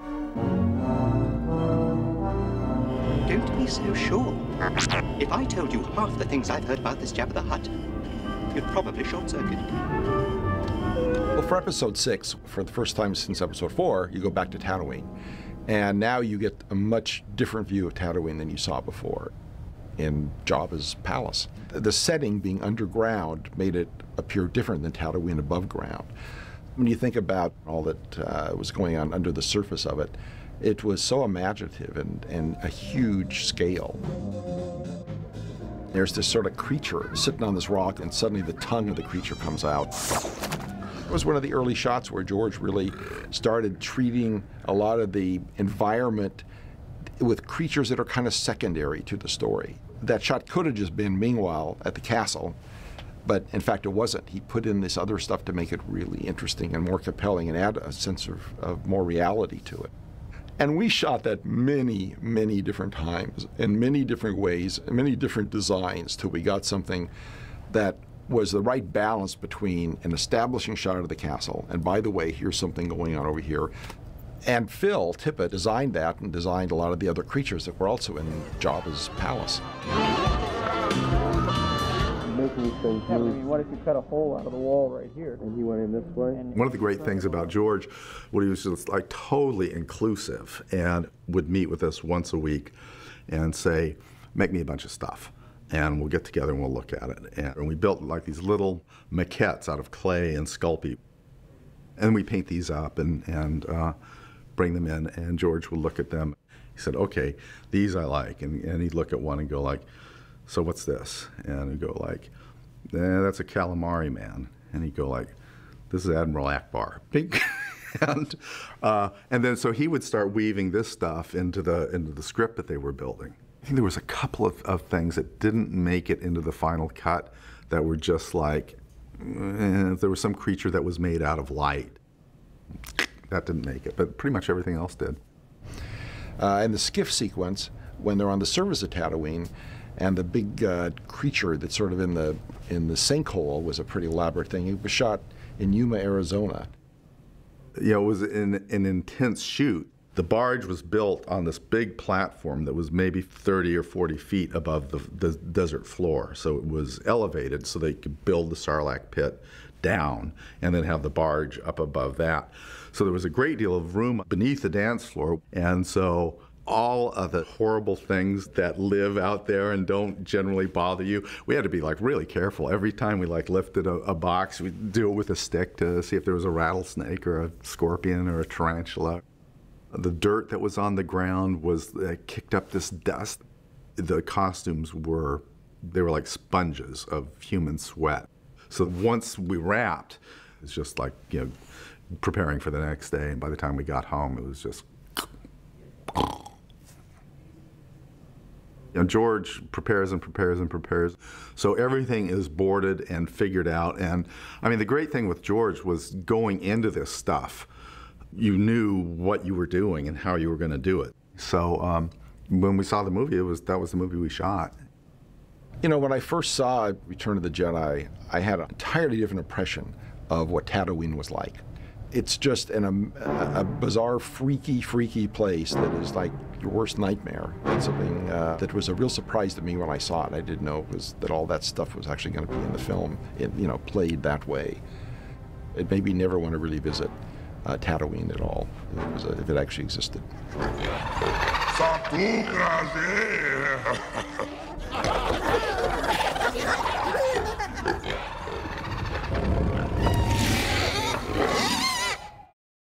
Don't be so sure. If I told you half the things I've heard about this Jabba the Hutt, you'd probably short-circuit. Well, for episode 6, for the first time since episode 4, you go back to Tatooine. And now you get a much different view of Tatooine than you saw before in Jabba's palace. The setting being underground made it appear different than Tatooine above ground. When you think about all that was going on under the surface of it, it was so imaginative and a huge scale. There's this sort of creature sitting on this rock, and suddenly the tongue of the creature comes out. It was one of the early shots where George really started treating a lot of the environment with creatures that are kind of secondary to the story. That shot could have just been Meanwhile at the castle, but in fact it wasn't. He put in this other stuff to make it really interesting and more compelling and add a sense of more reality to it. And we shot that many, many different times, in many different ways, many different designs, till we got something that was the right balance between an establishing shot of the castle, and by the way, here's something going on over here. And Phil Tippett designed that and designed a lot of the other creatures that were also in Jabba's palace. Making things move. I mean, what if you cut a hole out of the wall right here? And he went in this way? One of the great things about George, what he was just like totally inclusive and would meet with us once a week and say, make me a bunch of stuff. And we'll get together and we'll look at it. And we built like these little maquettes out of clay and Sculpey. And we paint these up and bring them in, and George would look at them. He said, okay, these I like. And he'd look at one and go like, so what's this? And he'd go like, that's a calamari man. And he'd go like, this is Admiral Akbar. Pink. and then so he would start weaving this stuff into the script that they were building. I think there was a couple of things that didn't make it into the final cut that were just like, there was some creature that was made out of light. That didn't make it, but pretty much everything else did. In the skiff sequence, when they're on the surface of Tatooine, and the big creature that's sort of in the sinkhole was a pretty elaborate thing. It was shot in Yuma, Arizona. Yeah, it was an intense shoot. The barge was built on this big platform that was maybe 30 or 40 feet above the desert floor. So it was elevated so they could build the Sarlacc pit down and then have the barge up above that. So there was a great deal of room beneath the dance floor. And so all of the horrible things that live out there and don't generally bother you, we had to be like really careful. Every time we like lifted a box, we'd do it with a stick to see if there was a rattlesnake or a scorpion or a tarantula. The dirt that was on the ground was kicked up this dust. The costumes were like sponges of human sweat. So once we wrapped, it was just like, preparing for the next day. And by the time we got home, it was just. George prepares and prepares and prepares. So everything is boarded and figured out. And I mean, the great thing with George was going into this stuff, you knew what you were doing and how you were going to do it. So when we saw the movie, that was the movie we shot. When I first saw Return of the Jedi, I had an entirely different impression of what Tatooine was like. It's just a bizarre, freaky place that is like your worst nightmare. It's something that was a real surprise to me when I saw it. I didn't know that all that stuff was actually going to be in the film, played that way. It made me never want to really visit Tatooine at all, if it actually existed.